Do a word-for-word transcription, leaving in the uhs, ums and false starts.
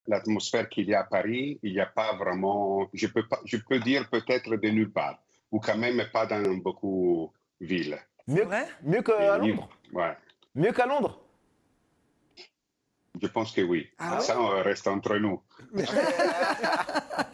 l'atmosphère qu'il y a à Paris, il n'y a pas vraiment, je peux pas, je peux dire peut-être de nulle part, ou quand même pas dans beaucoup de villes. C'est Mieux, vrai? mieux Et qu'à niveau- Londres. ouais, Mieux qu'à Londres. je pense que oui. Ah ouais? Ça, on reste entre nous.